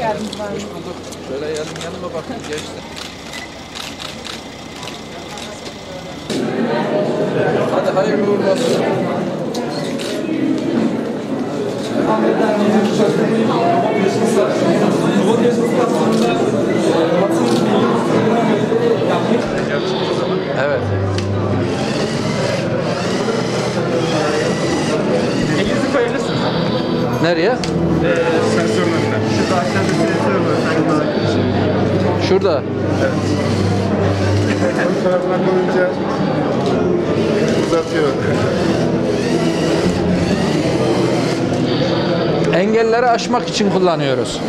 geldiniz. Hoş bulduk. Şöyle yanıma bakın gençler. Hadi hayırlı uğurlu olsun. Evet. Elinizi koyabilirsiniz. Nereye? Sensörün önüne. Şurada aşağıda sensör var. Şurada. Evet. Ön tarafına koyunca uzatıyor. Engelleri aşmak için kullanıyoruz.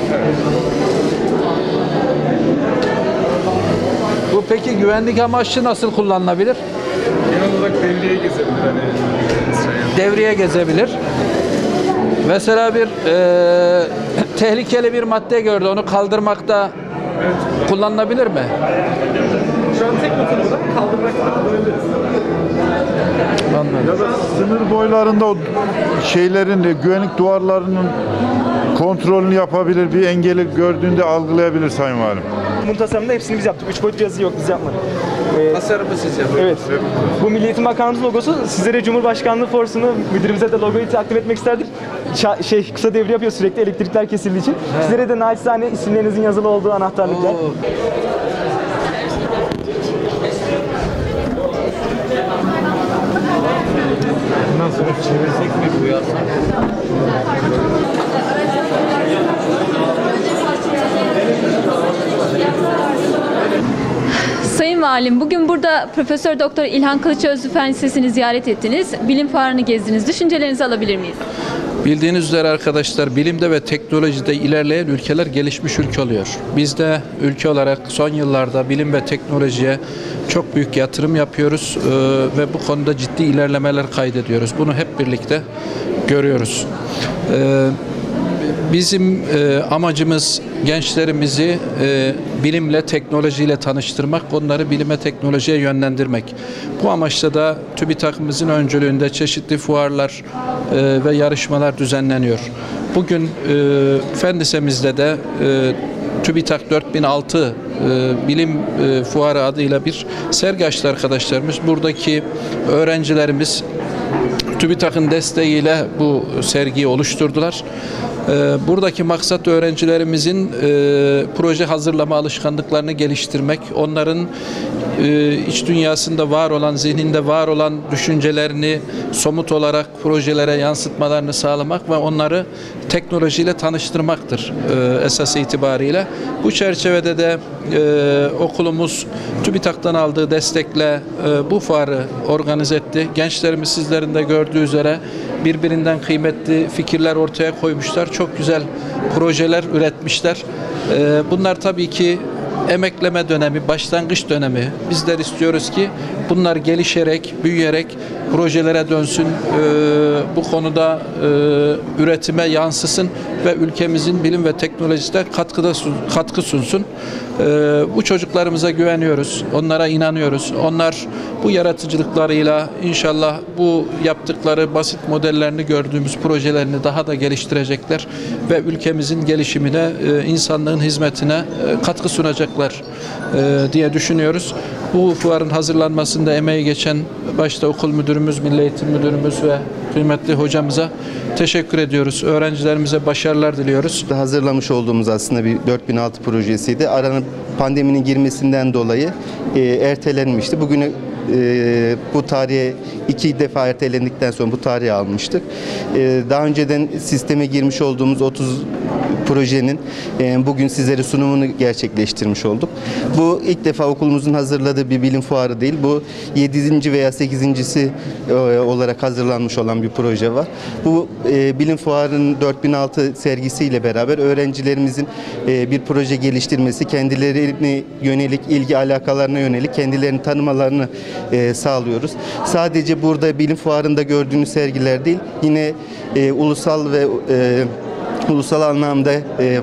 Bu peki güvenlik amaçlı nasıl kullanılabilir? Genel olarak devreye gezebilir. Devreye gezebilir. Mesela bir tehlikeli bir madde gördü, onu kaldırmakta kullanılabilir mi? Şu an tek motorunda kaldırmakta kullanabiliriz. Anladım. Ya da sınır boylarında o şeylerin, güvenlik duvarlarının kontrolünü yapabilir, bir engeli gördüğünde algılayabilir Sayın Valim. Bunun tasarımında hepsini biz yaptık. 3 boyutlu cihazı yok, biz yapmadık. Tasarımı siz yapıyorsunuz. Evet. Bu Milli Eğitim Bakanlığı'nın logosu. Sizlere Cumhurbaşkanlığı forsunu, müdürümüze de logoyu takdim etmek isterdik. Kısa devre yapıyor sürekli elektrikler kesildiği için. Sizlere de naçizane isimlerinizin yazılı olduğu anahtarlıklar. Bundan sonra çevirsek mi bu ya? Sayın Valim, bugün burada Profesör Doktor İlhan Kılıçözlü Fen Lisesi'ni ziyaret ettiniz. Bilim fuarını gezdiniz. Düşüncelerinizi alabilir miyiz? Bildiğiniz üzere arkadaşlar, bilimde ve teknolojide ilerleyen ülkeler gelişmiş ülke oluyor. Biz de ülke olarak son yıllarda bilim ve teknolojiye çok büyük yatırım yapıyoruz ve bu konuda ciddi ilerlemeler kaydediyoruz. Bunu hep birlikte görüyoruz. Bizim amacımız gençlerimizi bilimle, teknolojiyle tanıştırmak, onları bilime, teknolojiye yönlendirmek. Bu amaçla da TÜBİTAK'ımızın öncülüğünde çeşitli fuarlar ve yarışmalar düzenleniyor. Bugün Fen Lisemizde de TÜBİTAK 4006 Bilim Fuarı adıyla bir sergi açtı arkadaşlarımız. Buradaki öğrencilerimiz TÜBİTAK'ın desteğiyle bu sergiyi oluşturdular. Buradaki maksat öğrencilerimizin proje hazırlama alışkanlıklarını geliştirmek, onların iç dünyasında var olan, zihninde var olan düşüncelerini somut olarak projelere yansıtmalarını sağlamak ve onları teknolojiyle tanıştırmaktır esas itibariyle. Bu çerçevede de okulumuz TÜBİTAK'tan aldığı destekle bu fuarı organize etti. Gençlerimiz sizlerin de gördüğü üzere birbirinden kıymetli fikirler ortaya koymuşlar. Çok güzel projeler üretmişler. Bunlar tabii ki emekleme dönemi, başlangıç dönemi. Bizler istiyoruz ki bunlar gelişerek, büyüyerek projelere dönsün, bu konuda üretime yansısın ve ülkemizin bilim ve teknolojisine katkı sunsun. Bu çocuklarımıza güveniyoruz, onlara inanıyoruz. Onlar bu yaratıcılıklarıyla inşallah bu yaptıkları basit modellerini gördüğümüz projelerini daha da geliştirecekler ve ülkemizin gelişimine, insanlığın hizmetine katkı sunacaklar diye düşünüyoruz. Bu fuarın hazırlanmasında emeği geçen başta okul müdürümüz, Milli Eğitim Müdürümüz ve kıymetli hocamıza teşekkür ediyoruz. Öğrencilerimize başarılar diliyoruz. Hazırlamış olduğumuz aslında bir 4006 projesiydi. Aranın pandeminin girmesinden dolayı ertelenmişti. Bugüne bu tarihe 2 defa ertelendikten sonra bu tarihi almıştık. Daha önceden sisteme girmiş olduğumuz 30 projenin bugün sizlere sunumunu gerçekleştirmiş olduk. Bu ilk defa okulumuzun hazırladığı bir bilim fuarı değil. Bu 7. veya 8.'si olarak hazırlanmış olan bir proje var. Bu bilim fuarının 4006 sergisiyle beraber öğrencilerimizin bir proje geliştirmesi, kendilerine yönelik, ilgi alakalarına yönelik kendilerini tanımalarını sağlıyoruz. Sadece burada bilim fuarında gördüğünüz sergiler değil, yine ulusal ve ulusal anlamda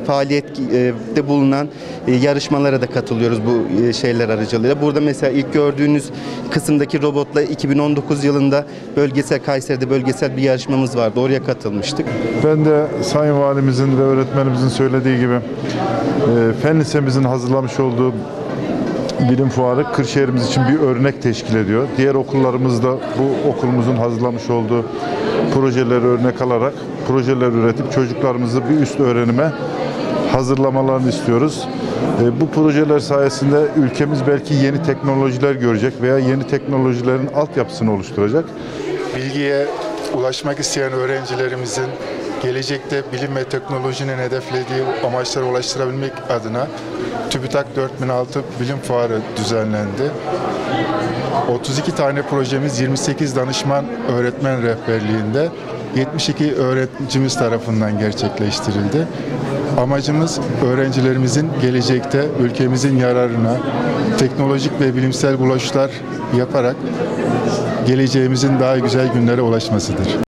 faaliyette bulunan yarışmalara da katılıyoruz bu şeyler aracılığıyla. Burada mesela ilk gördüğünüz kısımdaki robotla 2019 yılında Kayseri'de bölgesel bir yarışmamız vardı. Oraya katılmıştık. Ben de Sayın Valimizin ve öğretmenimizin söylediği gibi Fen Lisemizin hazırlamış olduğu bilim fuarı Kırşehir'imiz için bir örnek teşkil ediyor. Diğer okullarımız da bu okulumuzun hazırlamış olduğu projeleri örnek alarak projeler üretip çocuklarımızı bir üst öğrenime hazırlamalarını istiyoruz. Bu projeler sayesinde ülkemiz belki yeni teknolojiler görecek veya yeni teknolojilerin altyapısını oluşturacak. Bilgiye ulaşmak isteyen öğrencilerimizin gelecekte bilim ve teknolojinin hedeflediği amaçlara ulaştırabilmek adına TÜBİTAK 4006 Bilim Fuarı düzenlendi. 32 tane projemiz 28 danışman öğretmen rehberliğinde 72 öğrencimiz tarafından gerçekleştirildi. Amacımız öğrencilerimizin gelecekte ülkemizin yararına teknolojik ve bilimsel buluşlar yaparak geleceğimizin daha güzel günlere ulaşmasıdır.